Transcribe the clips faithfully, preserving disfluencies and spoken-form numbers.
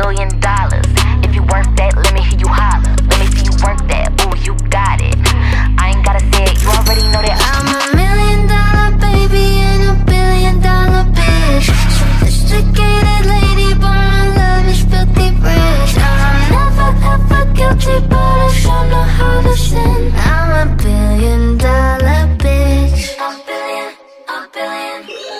million dollars. If you worth that, let me hear you holler. Let me see you work that, ooh, you got it. I ain't gotta say it, you already know that. I'm a million dollar baby and a billion dollar bitch. Sophisticated lady, but my love is filthy rich. I'm never ever guilty, but I sure know how to sin. I'm a billion dollar bitch. A billion, a billion.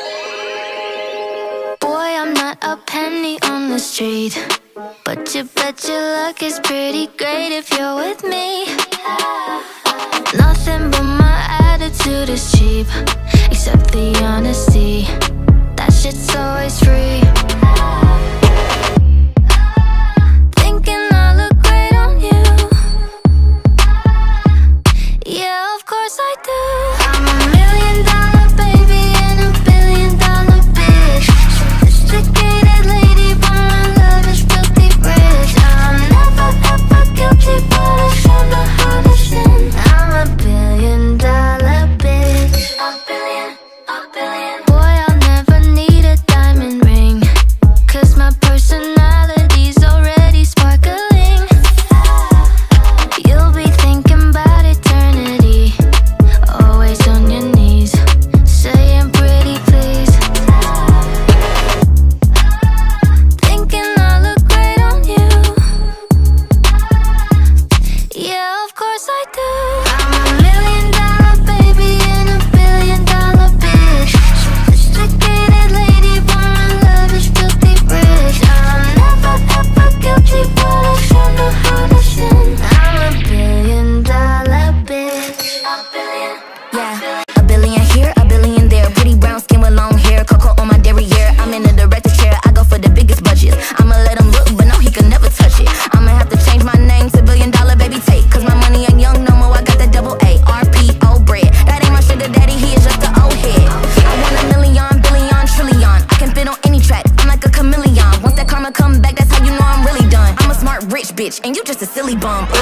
Boy, I'm not a penny on the street, but you bet your luck is pretty great if you're with me. Nothing but my attitude is cheap, except the honesty. That shit's always free. Thinking I look great on you. Yeah, of course I do. I'm a million dollar baby and a billion dollar bitch. Sophisticated lady, but my love is filthy rich. I'm never ever guilty, but I sure know how to sin. I'm a billion dollar bitch. A billion, a billion. Boy, I'll never need a diamond ring, cause my personality's already sparkling. You'll be thinking about eternity, always on your knees, saying pretty please. Thinking I look great on you. Yeah, of course I do. I'm a million dollar baby and a billion dollar bitch. Sophisticated lady, but my love is filthy rich. I'm never ever guilty, but I sure know how to sin. I'm a billion dollar bitch. A billion, Yeah, a billion here, a billion there. Pretty brown skin with long hair, cocoa on my derriere. I'm in the director chair, I go for the biggest budgets. I'ma let him look, but no, he can never touch it. I'ma have to change my name to billion dollar baby take, cause my money ain't young no more, I got that double A, R P O bread. That ain't my sugar daddy, he is just an old head. I want a million, billion, trillion. I can fit on any track, I'm like a chameleon. Once that karma come back, that's how you know I'm really done. I'm a smart rich bitch, and you just a silly bum.